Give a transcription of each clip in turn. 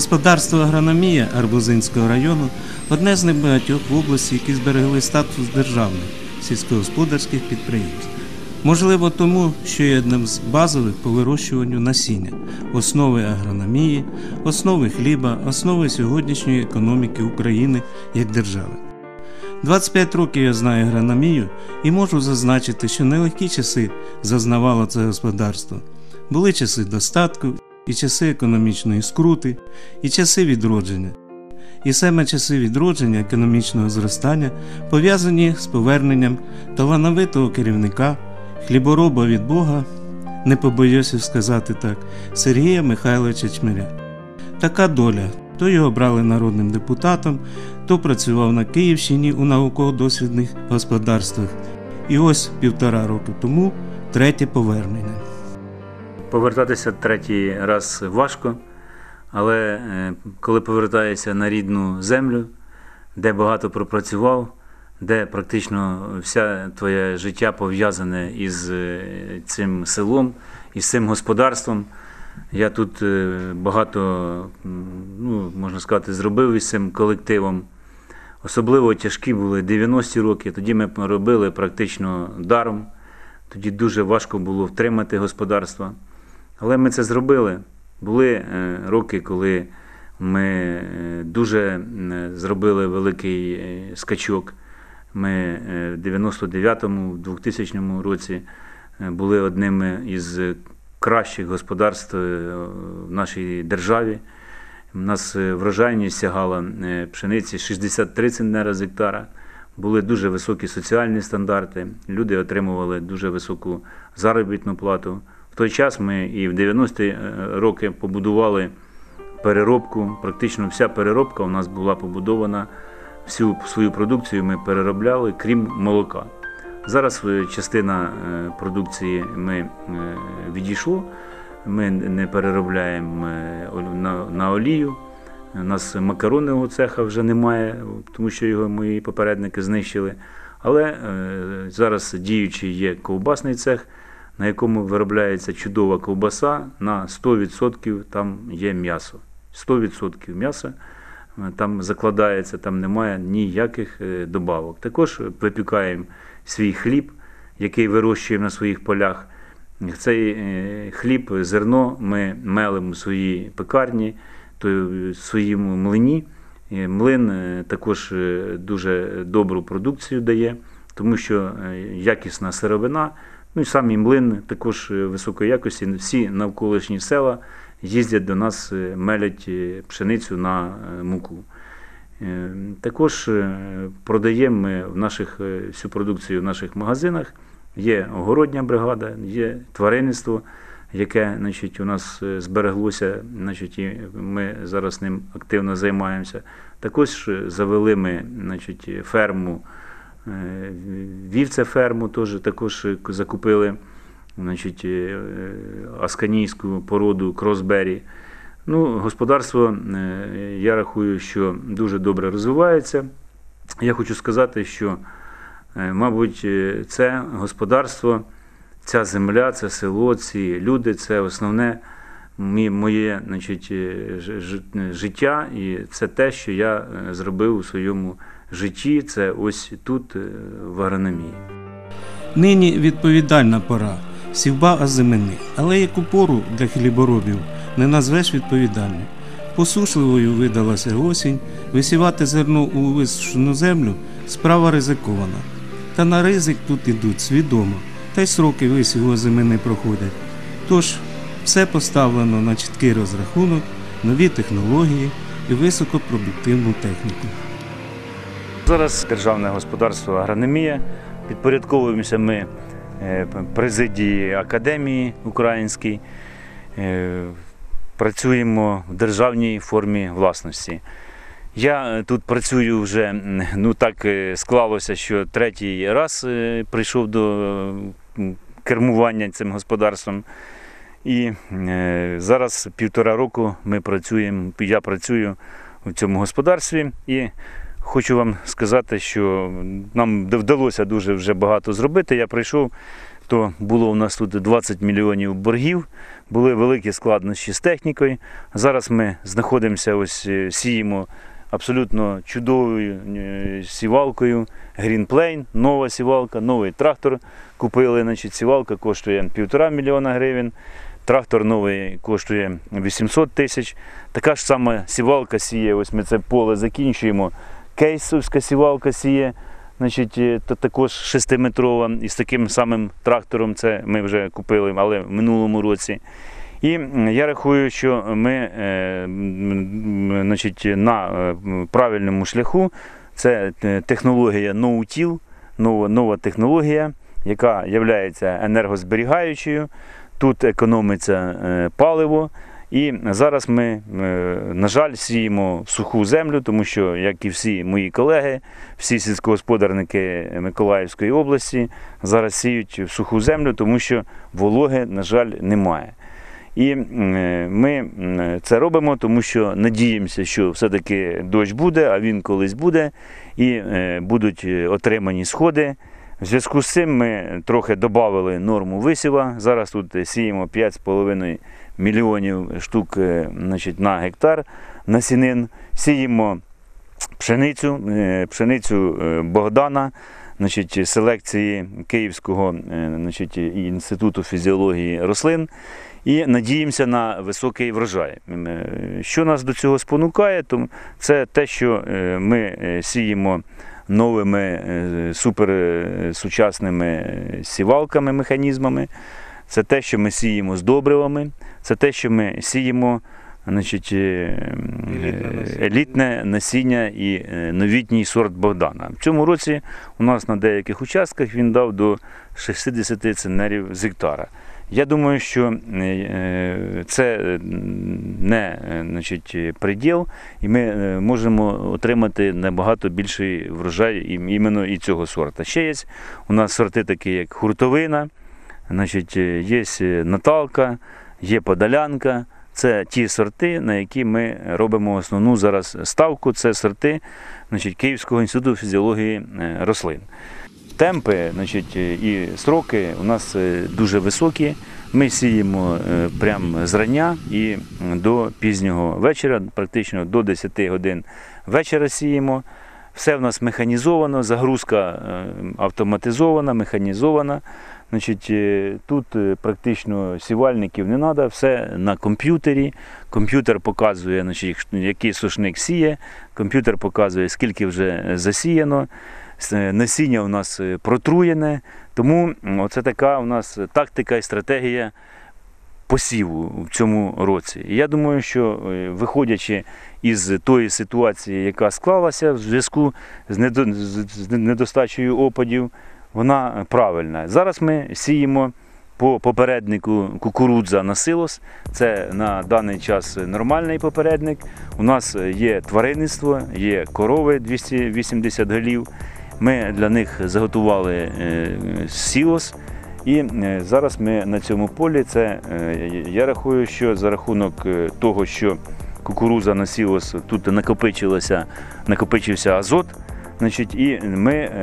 Господарство агрономія Арбузинського району – одне з небагатьох в області, які зберегли статус державних сільськогосподарських підприємств. Можливо тому, що є одним з базових по вирощуванню насіння, основи агрономії, основи хліба, основи сьогоднішньої економіки України як держави. 25 років я знаю агрономію і можу зазначити, що нелегкі часи зазнавало це господарство. Були часи достатку, і часи економічної скрути, і часи відродження. І саме часи відродження економічного зростання пов'язані з поверненням талановитого керівника, хлібороба від Бога, не побоюся сказати так, Сергія Михайловича Чмиря. Така доля. То його брали народним депутатом, то працював на Київщині у науково-дослідних господарствах. І ось 1,5 року тому третє повернення. Повертатися третій раз важко, але коли повертаєшся на рідну землю, де багато пропрацював, де практично все твоє життя пов'язане із цим селом, із цим господарством, я тут багато, можна сказати, зробив із цим колективом. Особливо тяжкі були 90-ті роки, тоді ми робили практично даром, тоді дуже важко було втримати господарство. Але ми це зробили. Були роки, коли ми дуже зробили великий скачок. Ми в 99-му, в 2000 році були одними із кращих господарств в нашій державі. У нас врожайність сягала пшениці 63 центнера з гектара. Були дуже високі соціальні стандарти, люди отримували дуже високу заробітну плату. В той час ми і в 90-ті роки побудували переробку. Практично вся переробка у нас була побудована, всю свою продукцію ми переробляли, крім молока. Зараз частина продукції ми відійшло, ми не переробляємо на олію. У нас макаронного цеха вже немає, тому що його мої попередники знищили. Але зараз діючий є ковбасний цех, на якому виробляється чудова ковбаса, на 100% там є м'ясо. 100% м'яса там закладається, там немає ніяких добавок. Також випікаємо свій хліб, який вирощуємо на своїх полях. Цей хліб, зерно ми мелимо в своїй пекарні, в своєму млині. Млин також дуже добру продукцію дає, тому що якісна сировина. Ну і сам млин також високої якості. Всі навколишні села їздять до нас, мелять пшеницю на муку. Також продаємо ми всю продукцію в наших магазинах. Є огородня бригада, є тваринництво, яке у нас збереглося, і ми зараз ним активно займаємося. Також завели ми ферму, вівцеферму, також закупили асканійську породу кросбері. Господарство, я рахую, що дуже добре розвивається. Я хочу сказати, що, мабуть, це господарство, ця земля, це село, ці люди – це основне моє життя, і це те, що я зробив у своєму житті, це ось тут, в агрономії. Нині відповідальна пора, сівба озимини, але яку пору для хліборобів не назвеш відповідальною. Посушливою видалася осінь, висівати зерно у висушену землю – справа ризикована. Та на ризик тут ідуть свідомо, та й сроки висіву озимини проходять. Тож, все поставлено на чіткий розрахунок, нові технології і високопродуктивну техніку. Зараз державне господарство агрономія, підпорядковуємося ми президії академії українській, працюємо в державній формі власності. Я тут працюю вже, так склалося, що третій раз прийшов до кермування цим господарством. І зараз 1,5 року я працюю в цьому господарстві. І хочу вам сказати, що нам вдалося дуже вже багато зробити. Я прийшов в то було у нас тут 20 мільйонів боргів, були великі складнощі з технікою. Зараз ми знаходимося, ось сіємо абсолютно чудовою сівалкою Green Plain, нова сівалка, новий трактор купили. Значить, сівалка коштує 1,5 мільйона гривень, трактор новий коштує 800 тисяч. Така ж сама сівалка сіє, ось ми це поле закінчуємо, кейсовська сівалка сіє. Значить, то також 6-метрова і з таким самим трактором, це ми вже купили, але в минулому році. І я рахую, що ми значить, на правильному шляху. Це технологія No-Till, нова технологія, яка є енергозберігаючою. Тут економиться паливо. І зараз ми, на жаль, сіємо в суху землю, тому що, як і всі мої колеги, всі сільськогосподарники Миколаївської області зараз сіють в суху землю, тому що вологи, на жаль, немає. І ми це робимо, тому що надіємося, що все-таки дощ буде, а він колись буде, і будуть отримані сходи. В зв'язку з цим ми трохи додали норму висіва. Зараз тут сіємо 5,5 мільйонів штук, значить, на гектар насінин. Сіємо пшеницю Богдана, значить, селекції Київського, значить, інституту фізіології рослин. І надіємося на високий врожай. Що нас до цього спонукає, то це те, що ми сіємо новими суперсучасними сівалками, механізмами. Це те, що ми сіємо з добривами, це те, що ми сіємо, значить, елітне насіння і новітній сорт Богдана. В цьому році у нас на деяких участках він дав до 60 центнерів з гектара. Я думаю, що це не, значить, приділ, і ми можемо отримати набагато більший врожай іменно і цього сорта. Ще є у нас сорти такі, як хуртовина, значить, є Наталка, є Подолянка. Це ті сорти, на які ми робимо основну зараз ставку. Це сорти, значить, Київського інституту фізіології рослин. Темпи, значить, і строки у нас дуже високі. Ми сіємо прямо зрання і до пізнього вечора, практично до 10 годин вечора сіємо. Все в нас механізовано, загрузка автоматизована, механізована. Значить, тут практично сівальників не треба, все на комп'ютері. Комп'ютер показує, значить, який сушник сіє, комп'ютер показує, скільки вже засіяно. Насіння у нас протруєне, тому оце така у нас тактика і стратегія посіву в цьому році. І я думаю, що виходячи із тої ситуації, яка склалася в зв'язку з недостачею опадів, вона правильна. Зараз ми сіємо по попереднику кукурудза на силос. Це на даний час нормальний попередник. У нас є тваринництво, є корови 280 голів. Ми для них заготували сілос, і зараз ми на цьому полі, це, я рахую, що за рахунок того, що кукурудза на сілос, тут накопичився азот, значить, і ми,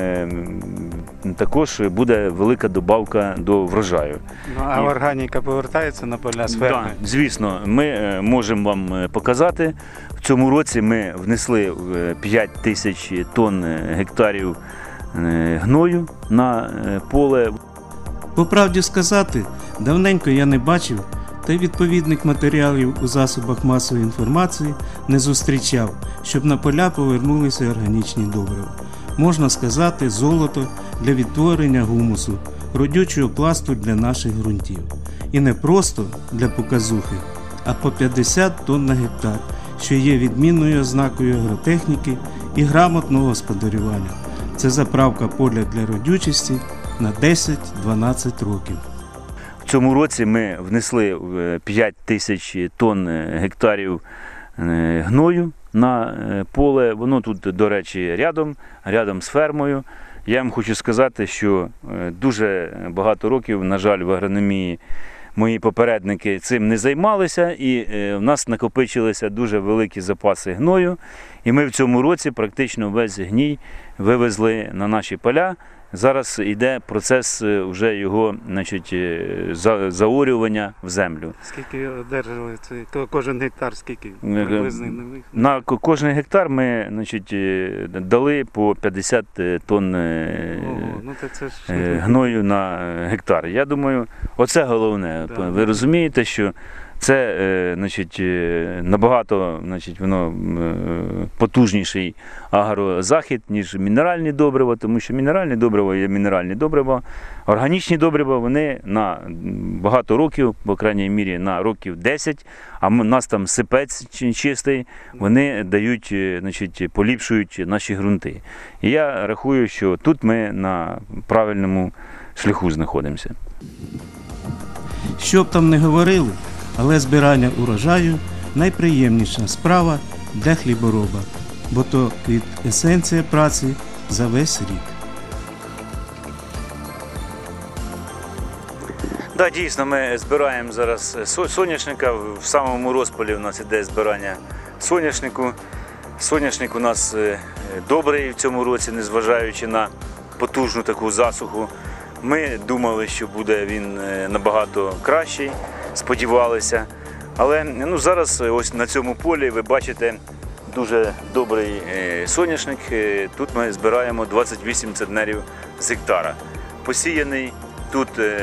також буде велика добавка до врожаю. Ну, а органіка повертається на поля з ферми? Так, звісно, ми можемо вам показати. В цьому році ми внесли 5 тисяч тонн гектарів гною на поле. По правді сказати, давненько я не бачив, та й відповідних матеріалів у засобах масової інформації не зустрічав, щоб на поля повернулися органічні добрива. Можна сказати, золото для відтворення гумусу, родючого пласту для наших ґрунтів. І не просто для показухи, а по 50 тонн на гектар, що є відмінною ознакою агротехніки і грамотного господарювання. Це заправка поля для родючості на 10-12 років. В цьому році ми внесли 5 тисяч тонн гектарів гною на поле. Воно тут, до речі, рядом з фермою. Я вам хочу сказати, що дуже багато років, на жаль, в агрономії мої попередники цим не займалися, і в нас накопичилися дуже великі запаси гною. І ми в цьому році практично весь гній вивезли на наші поля. Зараз йде процес вже його, значить, заорювання в землю. Скільки одержали кожен гектар, скільки приблизно на них? На кожен гектар ми, значить, дали по 50 тонн Ну, це ж гною на гектар. Я думаю, оце головне. Да. Ви розумієте, що це, значить, набагато, значить, воно потужніший агрозахід, ніж мінеральні добрива, тому що мінеральні добрива є мінеральні добрива. Органічні добрива, вони на багато років, по крайній мірі на років 10, а у нас там сипець чистий, вони дають, значить, поліпшують наші ґрунти. І я рахую, що тут ми на правильному шляху знаходимося. Що б там не говорили, але збирання урожаю найприємніша справа для хлібороба, бо то есенція праці за весь рік. Так, дійсно, ми збираємо зараз соняшника. В самому розпалі у нас іде збирання соняшнику. Соняшник у нас добрий в цьому році, незважаючи на потужну таку засуху. Ми думали, що буде він набагато кращий, сподівалися. Але зараз ось на цьому полі ви бачите дуже добрий соняшник. Тут ми збираємо 28 центнерів з гектара. Посіяний тут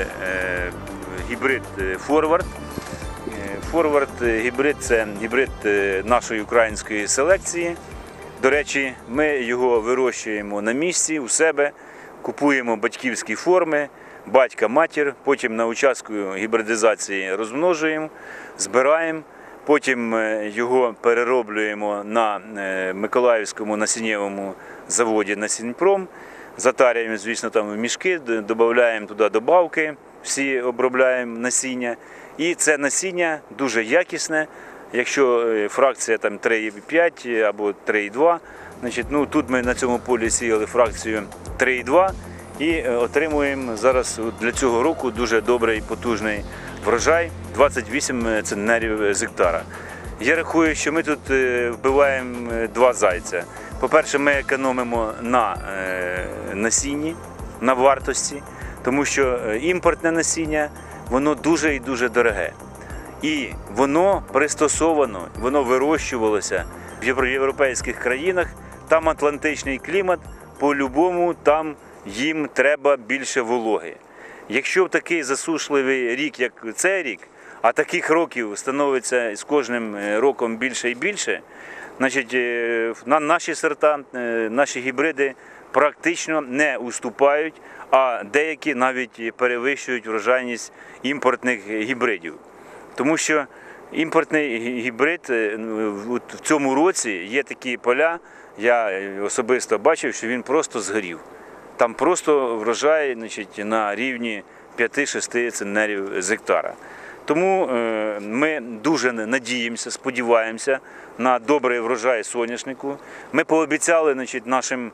гібрид Форвард. Форвард гібрид – це гібрид нашої української селекції. До речі, ми його вирощуємо на місці у себе, купуємо батьківські форми, батька-матір, потім на участку гібридизації розмножуємо, збираємо, потім його перероблюємо на Миколаївському насіннєвому заводі «Насінпром», затарюємо, звісно, там в мішки, додаємо туди добавки, всі обробляємо насіння. І це насіння дуже якісне. Якщо фракція там 3,5 або 3,2, значить, тут ми на цьому полі сіяли фракцію 3,2 і отримуємо зараз для цього року дуже добрий, потужний врожай – 28 центнерів з гектара. Я рахую, що ми тут вбиваємо два зайця. По-перше, ми економимо на насінні, на вартості, тому що імпортне насіння, воно дуже і дуже дороге. І воно пристосовано, воно вирощувалося в європейських країнах, там атлантичний клімат, по-любому там їм треба більше вологи. Якщо в такий засушливий рік, як цей рік, а таких років становиться з кожним роком більше і більше, значить, наші сорта, наші гібриди практично не уступають, а деякі навіть перевищують врожайність імпортних гібридів. Тому що імпортний гібрид в цьому році є такі поля, я особисто бачив, що він просто згорів. Там просто врожай, значить, на рівні 5-6 центнерів з гектара. Тому ми дуже надіємося, сподіваємося на добрий врожай соняшнику. Ми пообіцяли, значить, нашим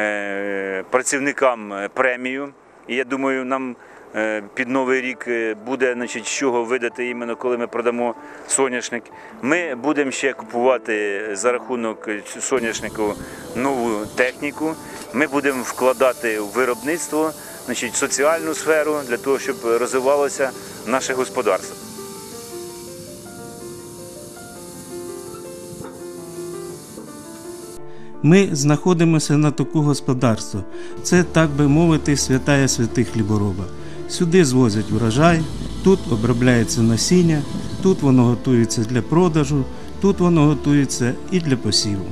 працівникам премію. І я думаю, нам під Новий рік буде, значить, з чого видати, іменно коли ми продамо соняшник. Ми будемо ще купувати за рахунок соняшнику нову техніку. Ми будемо вкладати в виробництво, значить, соціальну сферу для того, щоб розвивалося наше господарство. Ми знаходимося на току господарства. Це, так би мовити, святая святих хлібороба. Сюди звозять врожай, тут обробляється насіння, тут воно готується для продажу, тут воно готується і для посіву.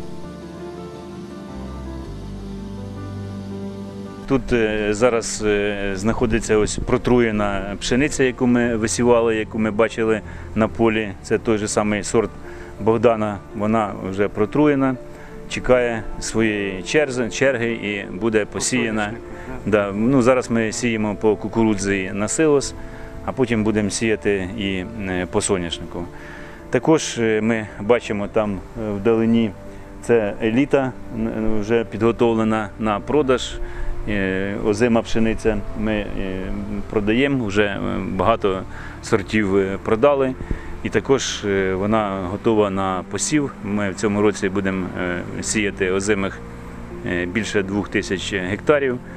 Тут зараз знаходиться ось протруєна пшениця, яку ми висівали, яку ми бачили на полі. Це той же самий сорт Богдана, вона вже протруєна, чекає своєї черги і буде посіяна. Да, зараз ми сіємо по кукурудзі на силос, а потім будемо сіяти і по соняшнику. Також ми бачимо там вдалині, це еліта вже підготовлена на продаж. Озима пшениця ми продаємо, вже багато сортів продали. І також вона готова на посів. Ми в цьому році будемо сіяти озимих більше 2000 гектарів.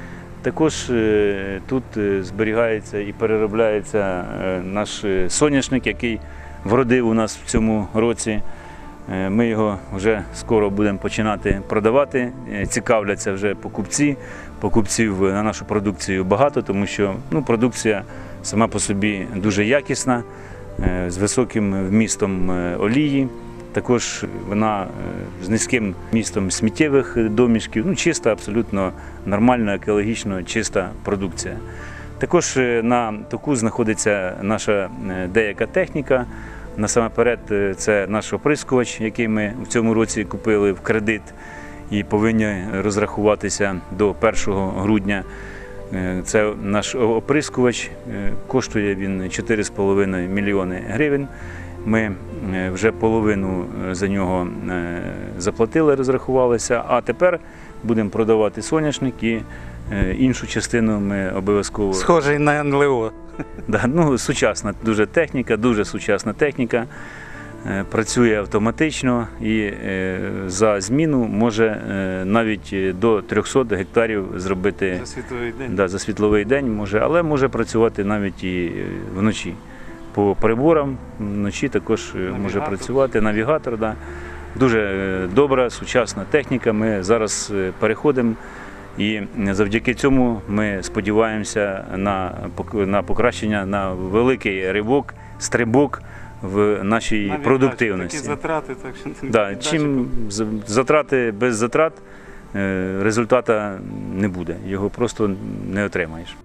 Також тут зберігається і переробляється наш соняшник, який вродив у нас в цьому році. Ми його вже скоро будемо починати продавати. Цікавляться вже покупці. Покупців на нашу продукцію багато, тому що продукція сама по собі дуже якісна, з високим вмістом олії. Також вона з низьким вмістом сміттєвих домішків, чиста, абсолютно нормальна, екологічно чиста продукція. Також на току знаходиться наша деяка техніка. Насамперед, це наш оприскувач, який ми в цьому році купили в кредит і повинні розрахуватися до 1 грудня. Це наш оприскувач, коштує він 4,5 мільйони гривень. Ми вже половину за нього заплатили, розрахувалися, а тепер будемо продавати соняшник і іншу частину ми обов'язково… Схожий на НЛО. Да, сучасна дуже техніка, дуже сучасна техніка, працює автоматично і за зміну може навіть до 300 гектарів зробити За світловий день. Да, за світловий день, але може працювати навіть і вночі. По приборам вночі також може працювати, навігатор. Да. Дуже добра, сучасна техніка, ми зараз переходимо. І завдяки цьому ми сподіваємося на покращення, на великий стрибок в нашій продуктивності. Такі затрати, так що Да, чим затрати без затрат, результату не буде, його просто не отримаєш.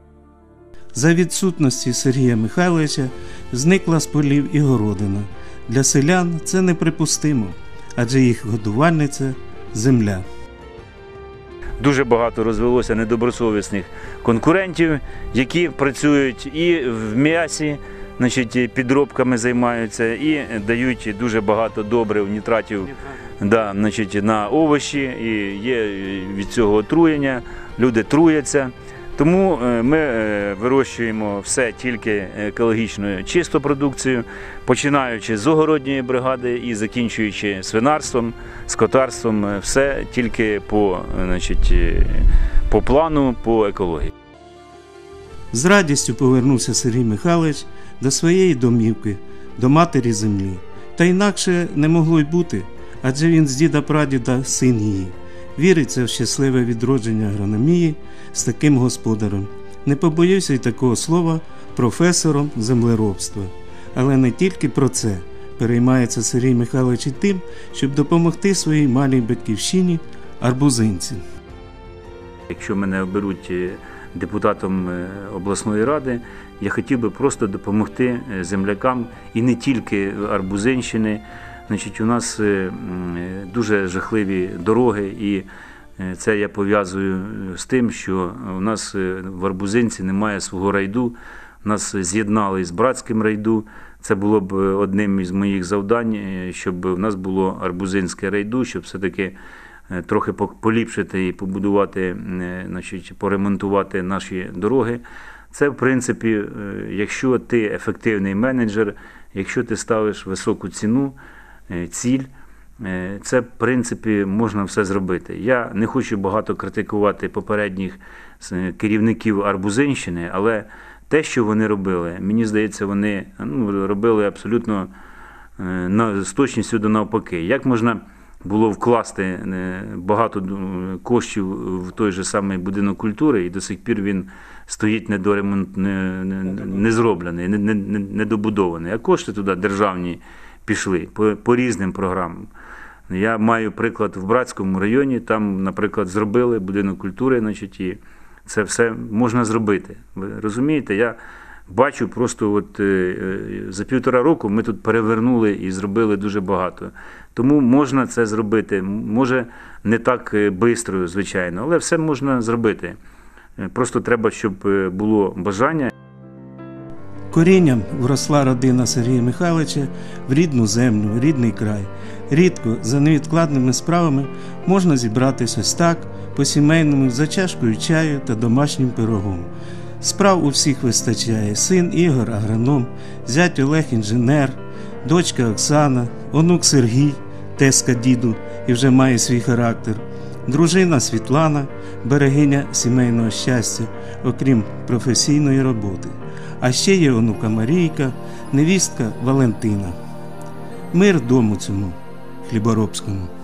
За відсутності Сергія Михайловича зникла з полів і городина. Для селян це неприпустимо, адже їх годувальниця – земля. Дуже багато розвелося недобросовісних конкурентів, які працюють і в м'ясі, підробками займаються, і дають дуже багато добрив, нітратів на овочі, і є від цього отруєння, люди труяться. Тому ми вирощуємо все тільки екологічною чисту продукцію, починаючи з огородньої бригади і закінчуючи свинарством, скотарством, все тільки по плану, по екології. З радістю повернувся Сергій Михайлович до своєї домівки, до матері землі. Та інакше не могло й бути, адже він з діда-прадіда син її. Віриться в щасливе відродження агрономії з таким господарем. Не побоюся й такого слова професором землеробства. Але не тільки про це. Переймається Сергій Михайлович і тим, щоб допомогти своїй малій батьківщині арбузинці. Якщо мене оберуть депутатом обласної ради, я хотів би просто допомогти землякам і не тільки Арбузинщини. У нас дуже жахливі дороги, і це я пов'язую з тим, що у нас в Арбузинці немає свого райду. Нас з'єднали з Братським райду. Це було б одним із моїх завдань, щоб у нас було Арбузинське райду, щоб все-таки трохи поліпшити і побудувати, поремонтувати наші дороги. Це, в принципі, якщо ти ефективний менеджер, якщо ти ставиш високу ціль, це, в принципі, можна все зробити. Я не хочу багато критикувати попередніх керівників Арбузинщини, але те, що вони робили, мені здається, вони робили абсолютно з точністю до навпаки. Як можна було вкласти багато коштів в той же самий будинок культури, і до сих пір він стоїть не зроблений, недобудований, а кошти туди державні пішли по різним програмам. Я маю приклад в Братському районі, там, наприклад, зробили будинок культури, і це все можна зробити. Ви розумієте, я бачу просто за 1,5 року ми тут перевернули і зробили дуже багато. Тому можна це зробити, може не так швидко, звичайно, але все можна зробити. Просто треба, щоб було бажання. Корінням вросла родина Сергія Михайловича в рідну землю, в рідний край. Рідко за невідкладними справами можна зібратися ось так, по-сімейному, за чашкою чаю та домашнім пирогом. Справ у всіх вистачає. Син Ігор – агроном, зять Олег – інженер, дочка Оксана, онук Сергій – тезка діду і вже має свій характер, дружина Світлана, берегиня сімейного щастя, окрім професійної роботи. А ще є онука Марійка, невістка Валентина. Мир дому цьому хліборобському.